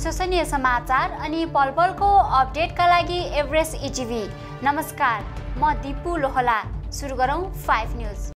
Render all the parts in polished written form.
विश्वसनीय समाचार अनि पलपलको अपडेटका लागि एभरेस्ट इटिभी। नमस्कार, म दिपु लोहला। सुरु गरौँ 5 न्यूज।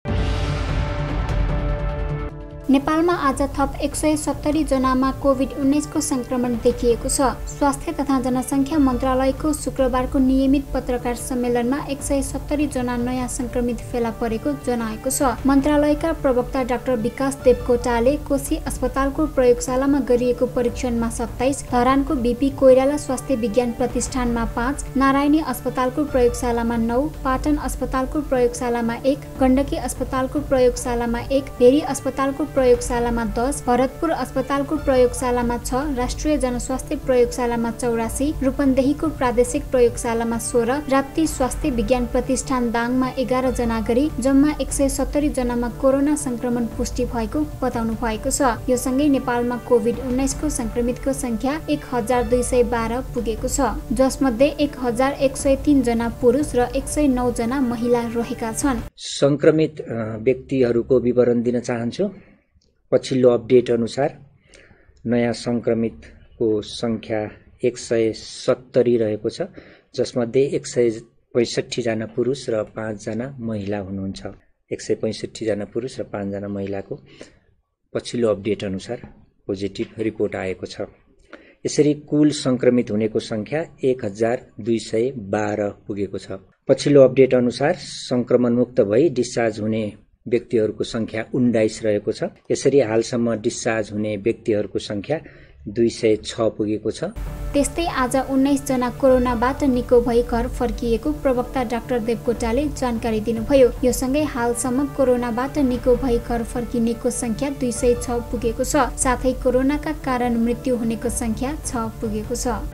नेपालमा आज थप 170 जनामा कोभिड-19 को संक्रमण देखिएको छ। स्वास्थ्य तथा जनसङ्ख्या मन्त्रालयको शुक्रबारको नियमित पत्रकार सम्मेलनमा 170 जना नयाँ संक्रमित फेला परेको जनाएको छ। मन्त्रालयका प्रवक्ता डाक्टर विकास देवकोटाले कोशी अस्पतालको प्रयोगशालामा गरिएको परीक्षणमा 27, धरानको बीपी कोइराला स्वास्थ्य विज्ञान प्रतिष्ठानमा 5, नारायणी अस्पतालको प्रयोगशालामा 9, पाटन अस्पतालको प्रयोगशालामा 1, गण्डकी अस्पतालको प्रयोगशालामा 1, भेरी अस्पतालको प्रयोगशालामा 10, भरतपुर अस्पतालको प्रयोगशालामा 6, राष्ट्रिय जनस्वास्थ्य प्रयोगशालामा 84, रूपन्देहीको प्रादेशिक प्रयोगशालामा 16, राप्ती स्वास्थ्य विज्ञान प्रतिष्ठान दाङमा 11 जना गरी जम्मा 170 जनामा कोरोना संक्रमण पुष्टि भएको बताउनु भएको छ। यो सँगै नेपालमा कोभिड-19 को संक्रमितको संख्या 1212 पुगेको छ, जसमध्ये 1103 जना पुरुष र 109 जना महिला रहेका छन्। संक्रमित व्यक्तिहरूको विवरण दिन चाहन्छु। पछिल्लो अपडेट अनुसार नयाँ संक्रमितको संख्या 170 रहेको छ, जसमध्ये 165 जना पुरुष र 5 जना महिला हुनुहुन्छ। 165 जना पुरुष र 5 जना महिलाको पछिल्लो अपडेट अनुसार पोजिटिभ रिपोर्ट आएको छ। यसरी कुल संक्रमित हुनेको संख्या 1212 पुगेको छ। पछिल्लो अपडेट अनुसार संक्रमण मुक्त भई डिस्चार्ज हुने व्यक्तिहरूको संख्या 19 रहेको छ। यसरी हालसम्म डिस्चार्ज हुने व्यक्तिहरूको संख्या 206 पुगेको छ। त्यस्तै आज 19 जना कोरोनाबाट निको भई घर फर्किएको प्रवक्ता डाक्टर देवकोटाले जानकारी दिनुभयो। यो सँगै हालसम्म कोरोनाबाट निको भई घर फर्किनेको संख्या 206 पुगेको छ। साथै कोरोनाका कारण मृत्यु हुनेको संख्या 6 पुगेको छ।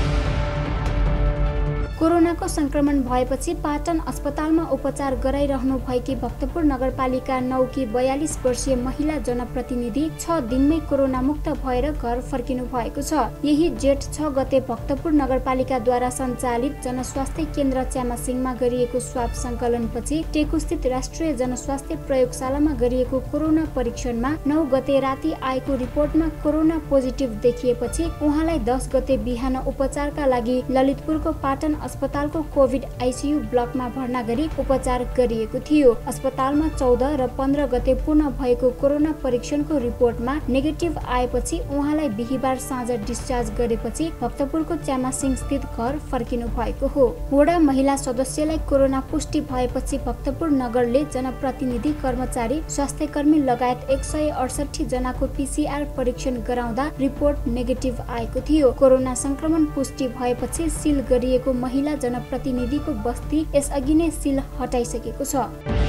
कोरोनाको संक्रमण भएपछि पाटन अस्पतालमा उपचार गराइरहनु भएकी भक्तपुर नगरपालिका 9 की 42 वर्षीय महिला जनप्रतिनिधि 6 दिनमै कोरोना मुक्त भएर घर फर्किनु भएको छ। यही जेठ 6 गते भक्तपुर नगरपालिकाद्वारा सञ्चालित जनस्वास्थ्य केन्द्र च्यामासिङमा गरिएको स्वाब संकलनपछि टेकुस्थित राष्ट्रिय जनस्वास्थ्य प्रयोगशालामा गरिएको कोरोना परीक्षणमा 9 गते राति आएको रिपोर्टमा कोरोना पोजिटिभ देखिएपछि उहाँलाई 10 गते बिहान उपचारका लागि ललितपुरको पाटन अस्पतालको कोभिड आइसियु ब्लकमा भर्ना गरी उपचार गरिएको थियो। अस्पतालमा 14 र 15 गते पुनः भएको कोरोना परीक्षणको रिपोर्टमा नेगेटिभ आएपछि उहाँलाई बिहीबार साँझ डिस्चार्ज गरेपछि भक्तपुरको च्यामासिङ स्थित घर फर्किनु भएको हो। वडा महिला सदस्यलाई कोरोना पुष्टि भएपछि भक्तपुर नगरले जनप्रतिनिधि, कर्मचारी, स्वास्थ्यकर्मी लगायत 168 जनाको पीसीआर परीक्षण गराउँदा रिपोर्ट नेगेटिभ आएको थियो। कोरोना संक्रमण पुष्टि भएपछि सिल गरिएको महिला जनप्रतिनिधिको बस्ती यसअघि नै सिल हटाइसकेको छ।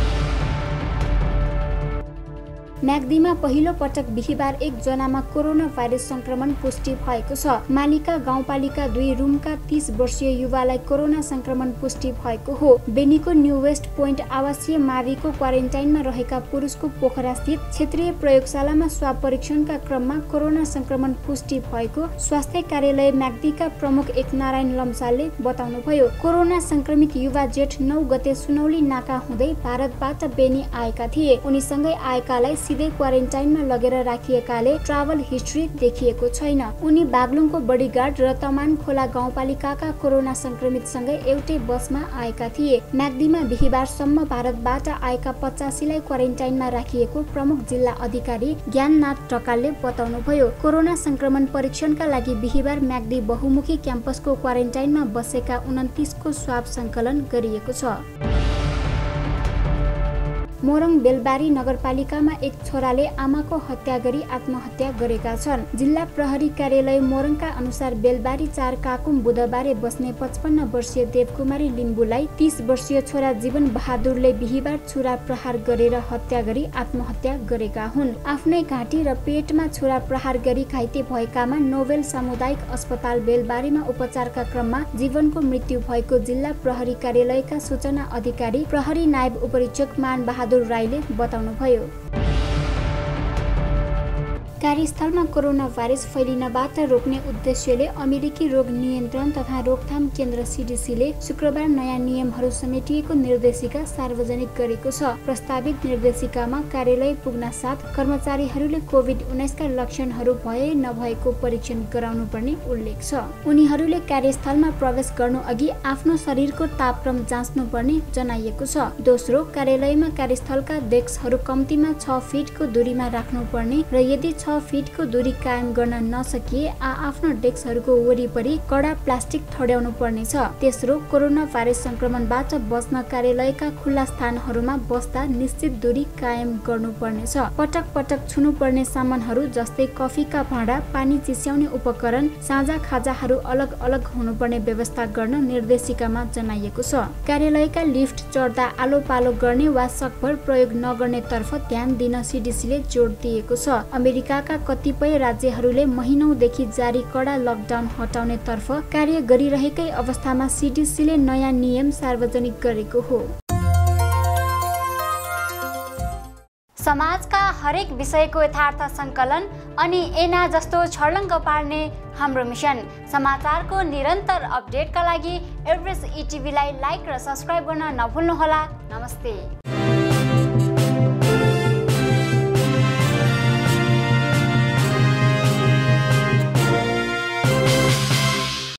म्याग्दीमा पहिलो पटक बिहीबार 1 जनामा कोरोना भाइरस संक्रमण पुष्टि भएको छ। मालिका गाउँपालिका 2 रुमका 30 वर्षीय युवालाई कोरोना संक्रमण पुष्टि भएको हो। बेनीको न्यू वेस्ट पोइन्ट आवासीय माविको क्वारेन्टाइनमा रहेका पुरुषको पोखरा स्थित क्षेत्रीय प्रयोगशालामा स्वाब परीक्षणका क्रममा कोरोना संक्रमण पुष्टि भएको स्वास्थ्य कार्यालय म्याग्दीका प्रमुख एकनारायण लम्सालले बताउनुभयो। कोरोना संक्रमित युवा जेठ 9 गते सुनौली नाका हुँदै भारतबाट बेनी आएका थिए। उनीसँगै आएकालाई सिधै क्वारेन्टाइनमा लगेर राखिएकाले ट्राभल हिस्ट्री देखिएको छैन। उनी बागलुङको बडीगार्ड र तमान खोला गाउँपालिकाका कोरोना संक्रमितसँगै एउटै बसमा आएका थिए। म्याग्दीमा बिहीबारसम्म भारतबाट आएका 85 लाई क्वारेन्टाइनमा राखिएको प्रमुख जिल्ला अधिकारी ज्ञाननाथ ढकालले बताउनुभयो। कोरोना संक्रमण परीक्षणका लागि बिहीबार म्याग्दी बहुमुखी क्याम्पसको क्वारेन्टाइनमा बसेका 29 को स्वाब संकलन गरिएको छ। मोरङ बेलबारी नगरपालिकामा एक छोराले आमाको हत्या गरी आत्महत्या गरेका छन्। जिल्ला प्रहरी कार्यालय मोरङका अनुसार बेलबारी 4 काकुम बुधबारे बस्ने 55 वर्षीय देवकुमारी लिम्बुलाई 30 वर्षीय छोरा जीवन बहादुरले बिहीबार छुरा प्रहार गरेर हत्या गरी आत्महत्या गरेका हुन्। आफ्नै घाँटी र पेटमा छुरा प्रहार गरी घाइते भएकामा नोभेल सामुदायिक अस्पताल बेलबारीमा उपचारका क्रममा जीवनको मृत्यु भएको जिल्ला प्रहरी कार्यालयका सूचना अधिकारी प्रहरी नायब उपरीक्षक मान बहादुर राईले बताउनुभयो। कार्यस्थलमा कोरोना भाइरस फैलिनबाट रोक्ने उद्देश्यले अमेरिकी रोग नियन्त्रण तथा रोकथाम केन्द्र CDCले शुक्रबार नयाँ नियमहरू समेटिएको निर्देशिका सार्वजनिक गरेको छ। प्रस्तावित निर्देशिकामा कार्यालय पुग्न साथ कर्मचारीहरूले कोभिड-19 का लक्षणहरू भए नभएको परीक्षण गराउनुपर्ने उल्लेख छ। उनीहरूले कार्यस्थलमा प्रवेश गर्नु अघि आफ्नो शरीरको तापक्रम जाँच्नुपर्ने जनाइएको छ। दोस्रो, कार्यालयमा कार्यस्थलका डेस्कहरू कम्तीमा 6 फिटको दूरीमा राख्नुपर्ने र यदि 6 फिटको दूरी कायम गर्न नसकिए आफ्नो डेस्कहरूको वरिपरि कडा प्लास्टिक ठड्याउनु पर्नेछ। तेस्रो, कोरोना भाइरस संक्रमणबाट बच्न कार्यालयका खुल्ला स्थानहरूमा बस्दा निश्चित दूरी कायम गर्नुपर्नेछ। पटक पटक छुनुपर्ने सामानहरू जस्तै कफीका भाँडा, पानी चिस्याउने उपकरण, साझा खाजाहरू अलग अलग हुनुपर्ने व्यवस्था गर्न निर्देशिकामा जनाइएको छ। कार्यालयका लिफ्ट चढ्दा आलो पालो गर्ने वा सकभर प्रयोग नगर्ने तर्फ ध्यान दिन CDCले जोड दिएको छ। अमेरिकाका कतिपय राज्यहरूले महिनौदेखि जारी कडा लकडाउन हटाउने तर्फ कार्य गरिरहेकै अवस्थामा CDCले नयाँ नियम सार्वजनिक गरेको हो। समाजका हरेक विषयको यथार्थ संकलन अनि एना जस्तो छर्लङ्ग पार्ने हाम्रो मिसन। समाचारको निरन्तर अपडेटका लागि एभरेस्ट ETV लाई लाइक र सब्स्क्राइब गर्न नभुल्नुहोला। नमस्ते।